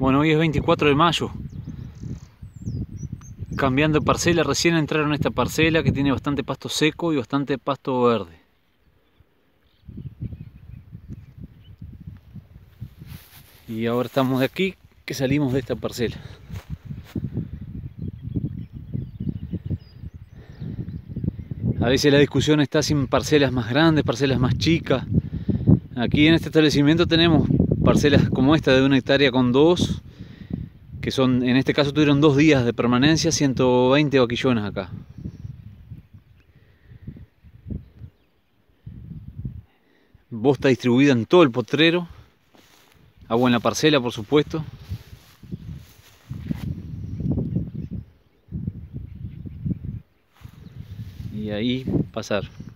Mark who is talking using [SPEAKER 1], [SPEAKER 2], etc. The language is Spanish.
[SPEAKER 1] Bueno, hoy es 24 de mayo. Cambiando de parcela, recién entraron a esta parcela que tiene bastante pasto seco y bastante pasto verde. Y ahora estamos de aquí, que salimos de esta parcela. A veces la discusión está sin parcelas más grandes, parcelas más chicas. Aquí en este establecimiento tenemos parcelas como esta de 1 hectárea con 2, que son, en este caso tuvieron 2 días de permanencia, 120 vaquillones acá. Bosta distribuida en todo el potrero, agua en la parcela por supuesto. Y ahí pasar.